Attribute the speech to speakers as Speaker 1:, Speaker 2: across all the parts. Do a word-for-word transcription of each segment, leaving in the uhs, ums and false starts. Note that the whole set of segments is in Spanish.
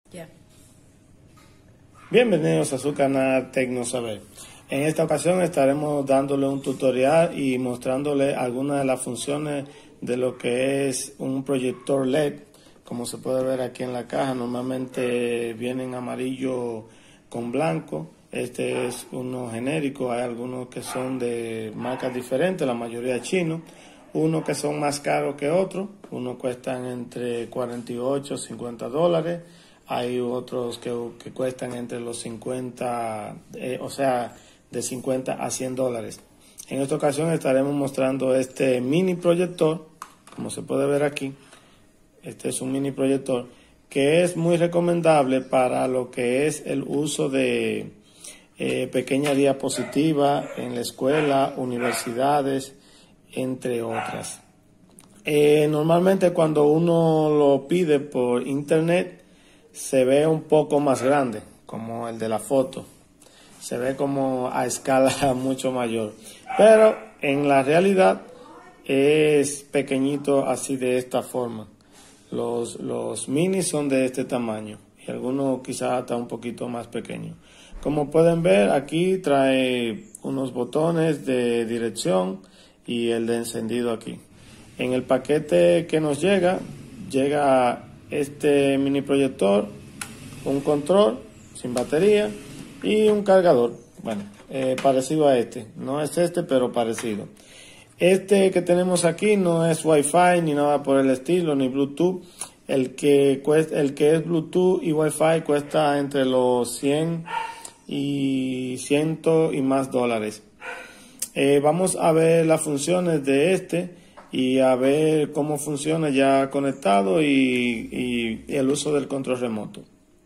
Speaker 1: Ya.
Speaker 2: Bienvenidos a su canal Tecnosaber. En esta ocasión estaremos dándole un tutorial y mostrándole algunas de las funciones de lo que es un proyector L E D. Como se puede ver aquí en la caja, normalmente vienen amarillo con blanco. Este es uno genérico, hay algunos que son de marcas diferentes, la mayoría chinos. Unos que son más caros que otros, unos cuestan entre cuarenta y ocho, cincuenta dólares. Hay otros que, que cuestan entre los cincuenta, eh, o sea, de cincuenta a cien dólares. En esta ocasión estaremos mostrando este mini proyector, como se puede ver aquí. Este es un mini proyector que es muy recomendable para lo que es el uso de eh, pequeñas diapositivas en la escuela, universidades, entre otras. Eh, normalmente cuando uno lo pide por internet, se ve un poco más grande, como el de la foto. Se ve como a escala mucho mayor. Pero en la realidad es pequeñito así de esta forma. Los, los minis son de este tamaño y algunos quizás hasta un poquito más pequeños. Como pueden ver, aquí trae unos botones de dirección y el de encendido aquí. En el paquete que nos llega, llega este mini proyector, un control sin batería y un cargador, bueno, eh, parecido a este, no es este pero parecido. Este que tenemos aquí no es Wi-Fi ni nada por el estilo, ni Bluetooth. El que cuesta, el que es Bluetooth y Wi-Fi cuesta entre los cien y cien y más dólares. Eh, vamos a ver las funciones de este y a ver cómo funciona ya conectado y, y, y el uso del control remoto.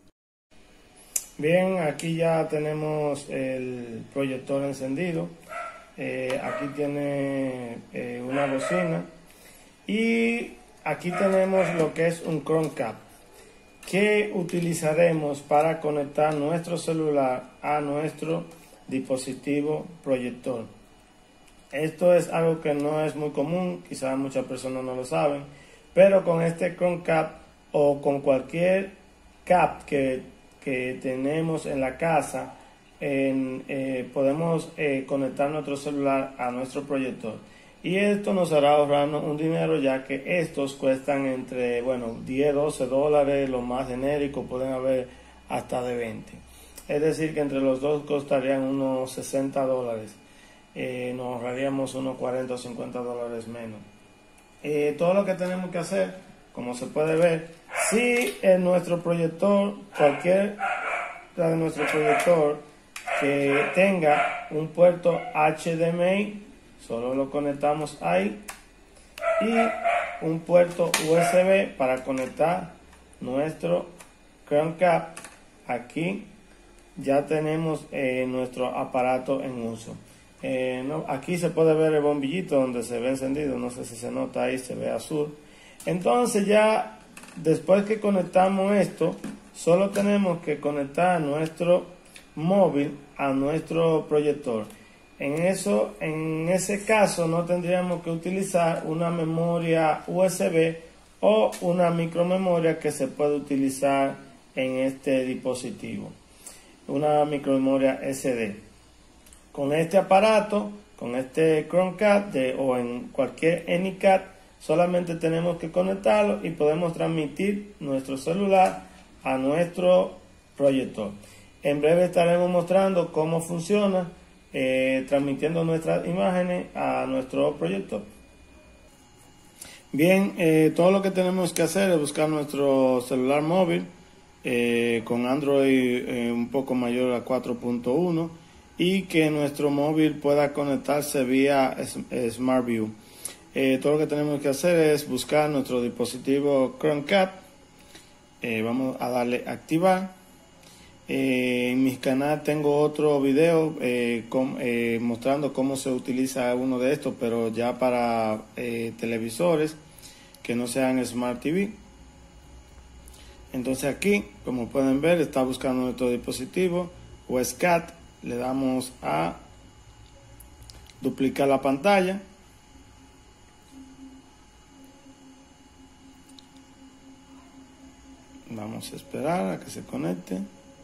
Speaker 2: Bien, aquí ya tenemos el proyector encendido. Eh, aquí tiene eh, una bocina y aquí tenemos lo que es un Chromecast que utilizaremos para conectar nuestro celular a nuestro dispositivo proyector. Esto es algo que no es muy común, quizás muchas personas no lo saben, pero con este Chromecast o con cualquier cap que, que tenemos en la casa, en, eh, podemos eh, conectar nuestro celular a nuestro proyector. Y esto nos hará ahorrarnos un dinero, ya que estos cuestan entre, bueno, diez, doce dólares, los más genéricos pueden haber hasta de veinte. Es decir, que entre los dos costarían unos sesenta dólares. Eh, nos ahorraríamos unos cuarenta o cincuenta dólares menos. Eh, todo lo que tenemos que hacer, como se puede ver, si en nuestro proyector, cualquier de nuestro proyector que tenga un puerto H D M I, solo lo conectamos ahí, y un puerto U S B para conectar nuestro Chromecast. Aquí ya tenemos eh, nuestro aparato en uso. Eh, no, aquí se puede ver el bombillito donde se ve encendido, no sé si se nota ahí, se ve azul. Entonces ya después que conectamos esto, solo tenemos que conectar nuestro móvil a nuestro proyector. En eso, en ese caso no tendríamos que utilizar una memoria U S B o una micromemoria que se puede utilizar en este dispositivo, una micromemoria S D. Con este aparato, con este Chromecast de, o en cualquier Anycat, solamente tenemos que conectarlo y podemos transmitir nuestro celular a nuestro proyector. En breve estaremos mostrando cómo funciona eh, transmitiendo nuestras imágenes a nuestro proyector. Bien, eh, todo lo que tenemos que hacer es buscar nuestro celular móvil eh, con Android eh, un poco mayor a cuatro punto uno. Y que nuestro móvil pueda conectarse vía SmartView. Eh, todo lo que tenemos que hacer es buscar nuestro dispositivo Chromecast. Eh, vamos a darle activar. Eh, en mi canal tengo otro video eh, com, eh, mostrando cómo se utiliza uno de estos, pero ya para eh, televisores que no sean Smart T V. Entonces aquí, como pueden ver, está buscando nuestro dispositivo U S C A T. Le damos a duplicar la pantalla. Vamos Vamos a esperar a que se conecte.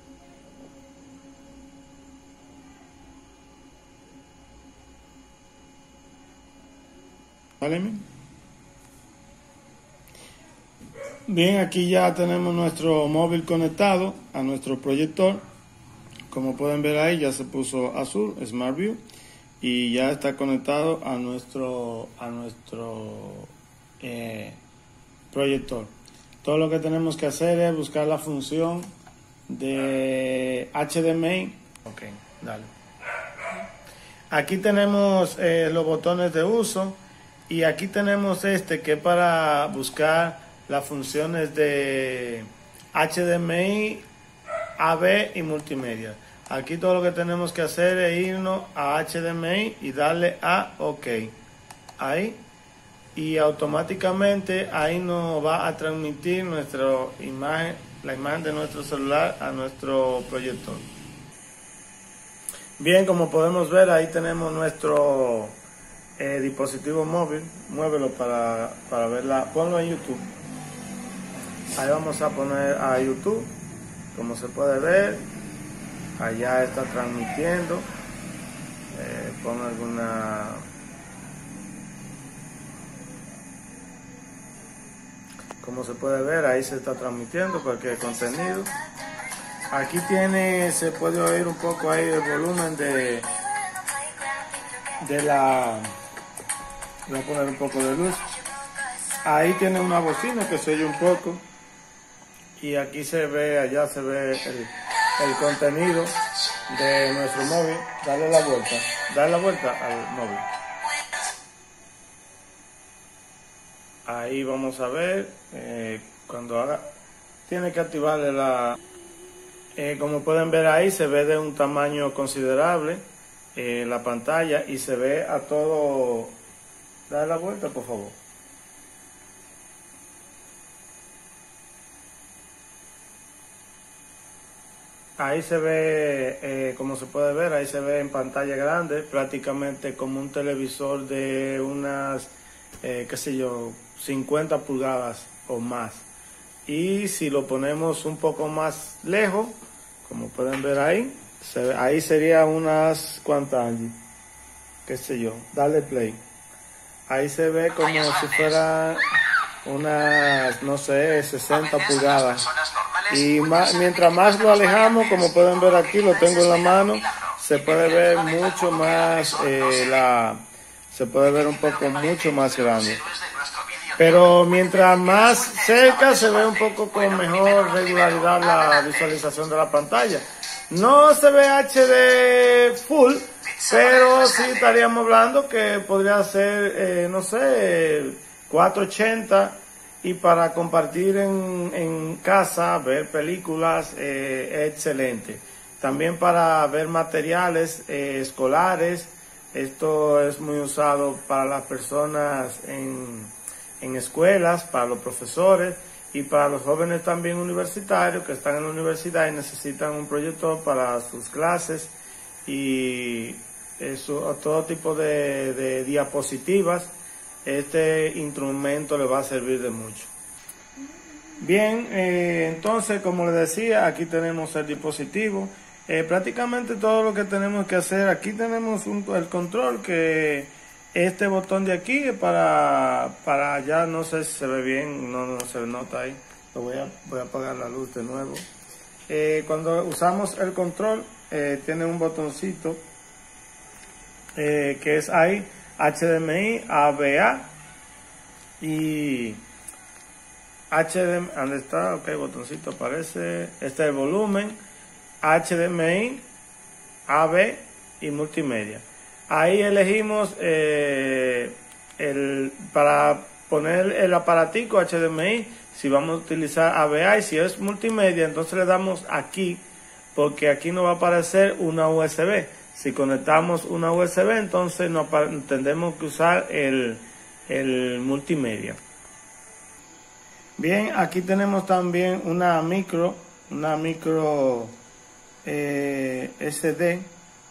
Speaker 2: ¿Vale? Bien, aquí ya tenemos nuestro móvil conectado a nuestro proyector. Como pueden ver ahí, ya se puso azul, Smart View, y ya está conectado a nuestro a nuestro eh, proyector. Todo lo que tenemos que hacer es buscar la función de H D M I. Ok, dale. Aquí tenemos eh, los botones de uso, y aquí tenemos este que es para buscar las funciones de H D M I, A V y multimedia. Aquí todo lo que tenemos que hacer es irnos a H D M I y darle a OK. Ahí. Y automáticamente ahí nos va a transmitir nuestra imagen, la imagen de nuestro celular a nuestro proyector. Bien, como podemos ver, ahí tenemos nuestro eh, dispositivo móvil. Muévelo para, para verla. Ponlo en YouTube. Ahí vamos a poner a YouTube. Como se puede ver, allá está transmitiendo. Eh, pon alguna... Como se puede ver, ahí se está transmitiendo cualquier contenido. Aquí tiene, se puede oír un poco ahí el volumen de, de la... Voy a poner un poco de luz. Ahí tiene una bocina que se oye un poco. Y aquí se ve, allá se ve el, el contenido de nuestro móvil. Dale la vuelta, dale la vuelta al móvil. Ahí vamos a ver, eh, cuando haga, tiene que activarle la... Eh, como pueden ver ahí, se ve de un tamaño considerable eh, la pantalla, y se ve a todo... Dale la vuelta, por favor. Ahí se ve, eh, como se puede ver, ahí se ve en pantalla grande, prácticamente como un televisor de unas, eh, qué sé yo, cincuenta pulgadas o más. Y si lo ponemos un poco más lejos, como pueden ver ahí, se, ahí sería unas, ¿cuántas? Qué sé yo, dale play. Ahí se ve como si fuera unas, no sé, sesenta pulgadas. Y más, mientras más lo alejamos, como pueden ver aquí, lo tengo en la mano, se puede ver mucho más, eh, la, se puede ver un poco mucho más grande. Pero mientras más cerca se ve un poco con mejor regularidad la visualización de la pantalla. No se ve H D full, pero sí estaríamos hablando que podría ser, eh, no sé, cuatrocientos ochenta. Y para compartir en, en casa, ver películas, eh, es excelente. También para ver materiales eh, escolares, esto es muy usado para las personas en, en escuelas, para los profesores y para los jóvenes también universitarios que están en la universidad y necesitan un proyector para sus clases y eso, todo tipo de, de diapositivas. Este instrumento le va a servir de mucho. Bien, eh, entonces, como les decía, aquí tenemos el dispositivo. Eh, prácticamente todo lo que tenemos que hacer, aquí tenemos un, el control, que este botón de aquí es para, para ya, no sé si se ve bien, no, no se nota ahí. Lo voy a, voy a apagar la luz de nuevo. Eh, cuando usamos el control, eh, tiene un botoncito eh, que es ahí. H D M I, A V A y H D M I, ¿dónde está? Ok, botoncito aparece. Este es el volumen, H D M I, A V y multimedia. Ahí elegimos eh, el, para poner el aparatico H D M I, si vamos a utilizar A V A, y si es multimedia, entonces le damos aquí, porque aquí nos va a aparecer una U S B. Si conectamos una U S B, entonces no tendremos que usar el, el multimedia. Bien, aquí tenemos también una micro, una micro eh, S D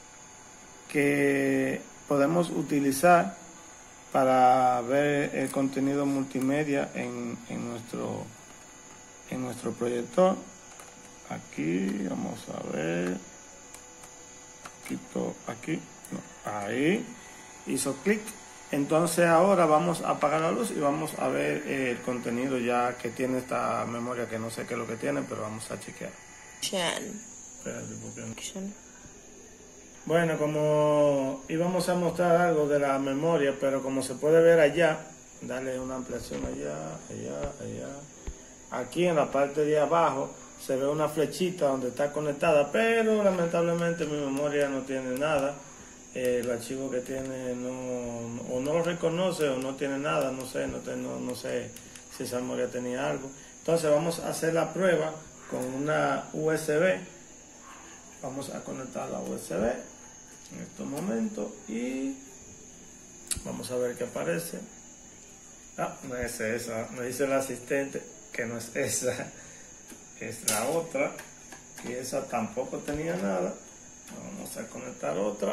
Speaker 2: que podemos utilizar para ver el contenido multimedia en, en nuestro en nuestro proyector. Aquí, vamos a ver. Quito aquí, no, ahí. Hizo clic. Entonces ahora vamos a apagar la luz y vamos a ver el contenido ya que tiene esta memoria, que no sé qué es lo que tiene, pero vamos a chequear. Espérate, porque no. Bueno, como íbamos a mostrar algo de la memoria, pero como se puede ver allá, dale una ampliación allá, allá, allá. Aquí en la parte de abajo se ve una flechita donde está conectada, pero lamentablemente mi memoria no tiene nada. Eh, el archivo que tiene no, o no lo reconoce o no tiene nada, no sé, no, te, no, no sé si esa memoria tenía algo. Entonces vamos a hacer la prueba con una U S B. Vamos a conectar la U S B en estos momentos y vamos a ver qué aparece. Ah, no es esa, me dice el asistente que no es esa, es la otra, y esa tampoco tenía nada. Vamos a conectar otra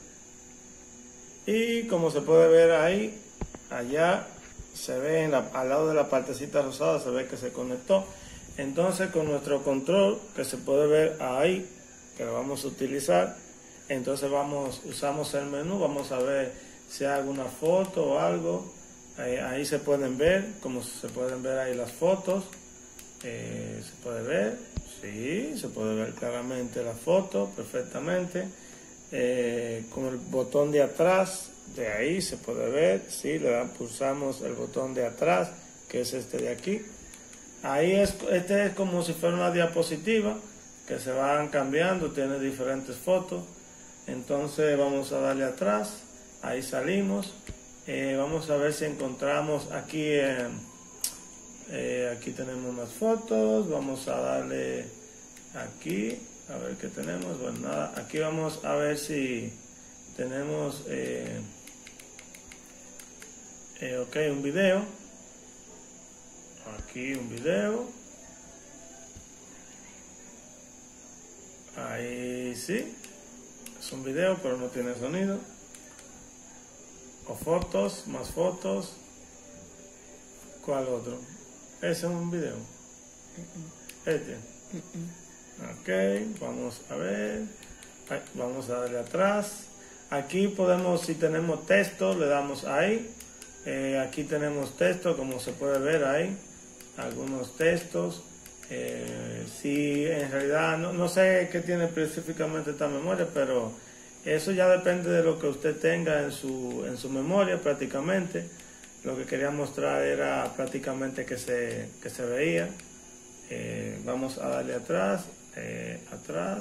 Speaker 2: y como se puede ver ahí, allá se ve en la, al lado de la partecita rosada, se ve que se conectó. Entonces con nuestro control, que se puede ver ahí, que lo vamos a utilizar, entonces vamos, usamos el menú, vamos a ver si hay alguna foto o algo. Ahí, ahí se pueden ver, como se pueden ver ahí las fotos. Eh, se puede ver, sí, se puede ver claramente la foto, perfectamente. Eh, con el botón de atrás, de ahí se puede ver, sí, le dan, pulsamos el botón de atrás, que es este de aquí. Ahí es, este es como si fuera una diapositiva, que se van cambiando, tiene diferentes fotos. Entonces vamos a darle atrás, ahí salimos. Eh, vamos a ver si encontramos aquí, eh, eh, aquí tenemos más fotos, vamos a darle aquí, a ver qué tenemos. Bueno, nada, aquí vamos a ver si tenemos, eh, eh, ok, un video, aquí un video, ahí sí, es un video pero no tiene sonido. O fotos, más fotos. ¿Cuál otro? Ese es un video. Este. Ok, vamos a ver. Ay, vamos a darle atrás. Aquí podemos, si tenemos texto, le damos ahí. Eh, aquí tenemos texto, como se puede ver ahí. Algunos textos. Eh, si en realidad, no, no sé qué tiene específicamente esta memoria, pero eso ya depende de lo que usted tenga en su, en su memoria prácticamente. Lo que quería mostrar era prácticamente que se, que se veía. Eh, vamos a darle atrás, eh, atrás.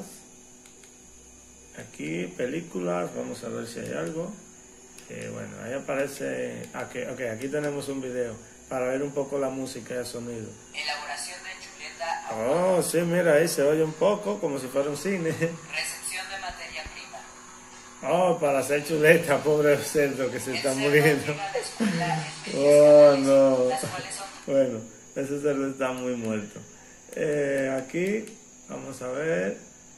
Speaker 2: Aquí, películas, vamos a ver si hay algo. Eh, bueno, ahí aparece, okay, ok, aquí tenemos un video para ver un poco la música y el sonido. Elaboración de chuleta. Oh, sí, mira, ahí se oye un poco como si fuera un cine. Oh, para hacer chuleta, pobre cerdo que se está muriendo. Oh, no. Bueno, ese cerdo está muy muerto. Eh, aquí, vamos a ver.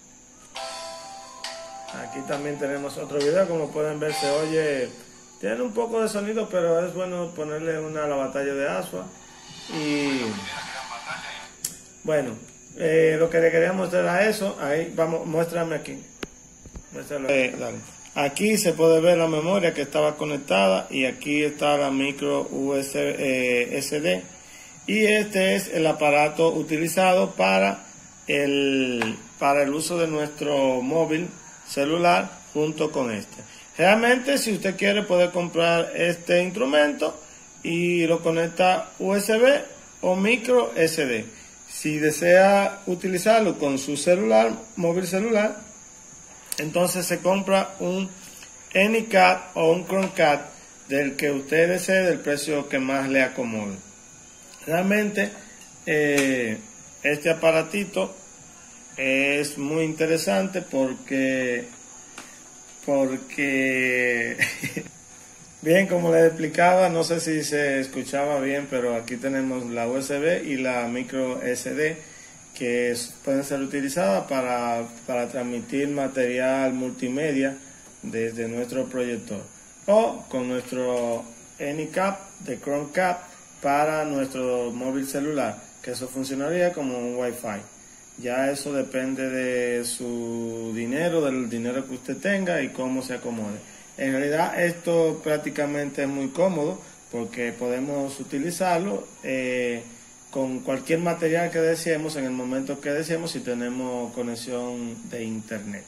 Speaker 2: Aquí también tenemos otro video, como pueden ver se oye, tiene un poco de sonido, pero es bueno ponerle una a la batalla de Asua. Y bueno, eh, lo que le quería mostrar a eso, ahí, vamos, muéstrame aquí. Eh, aquí se puede ver la memoria que estaba conectada y aquí está la micro U S B, eh, S D, y este es el aparato utilizado para el, para el uso de nuestro móvil celular junto con este. Realmente si usted quiere puede comprar este instrumento y lo conecta U S B o micro S D. Si desea utilizarlo con su celular, móvil celular, entonces se compra un Anycat o un Chromecast del que usted desee, del precio que más le acomode. Realmente eh, este aparatito es muy interesante porque porque bien, como les explicaba, no sé si se escuchaba bien, pero aquí tenemos la U S B y la micro S D que es, pueden ser utilizadas para, para transmitir material multimedia desde nuestro proyector o con nuestro Anycap de Chromecast para nuestro móvil celular. que eso funcionaría como un Wi-Fi. Ya eso depende de su dinero, del dinero que usted tenga y cómo se acomode. En realidad esto prácticamente es muy cómodo porque podemos utilizarlo eh, con cualquier material que deseemos en el momento que deseemos si tenemos conexión de internet.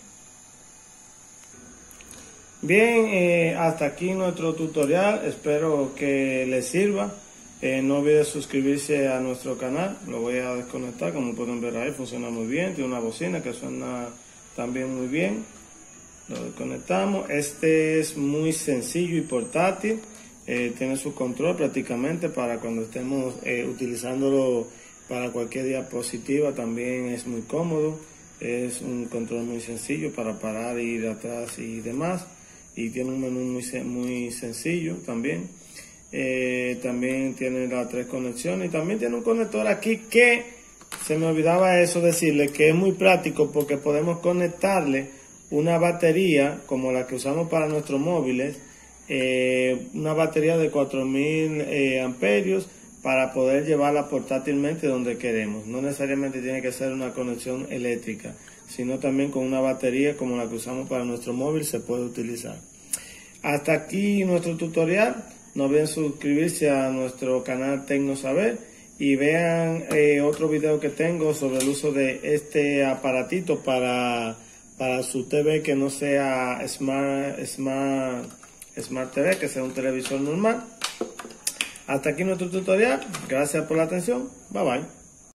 Speaker 2: Bien, eh, hasta aquí nuestro tutorial, espero que les sirva. Eh, no olviden suscribirse a nuestro canal, lo voy a desconectar, como pueden ver ahí funciona muy bien, tiene una bocina que suena también muy bien. Lo desconectamos, este es muy sencillo y portátil, eh, tiene su control prácticamente para cuando estemos eh, utilizándolo para cualquier diapositiva, también es muy cómodo, es un control muy sencillo para parar, ir atrás y demás, y tiene un menú muy, muy sencillo también. Eh, también tiene las tres conexiones y también tiene un conector aquí que se me olvidaba eso decirle que es muy práctico porque podemos conectarle una batería como la que usamos para nuestros móviles, eh, una batería de cuatro mil eh, amperios para poder llevarla portátilmente donde queremos. No necesariamente tiene que ser una conexión eléctrica, sino también con una batería como la que usamos para nuestro móvil se puede utilizar. Hasta aquí nuestro tutorial. No olviden suscribirse a nuestro canal Tecnosaber y vean eh, otro video que tengo sobre el uso de este aparatito para, para su T V que no sea Smart, Smart, Smart T V, que sea un televisor normal. Hasta aquí nuestro tutorial. Gracias por la atención. Bye bye.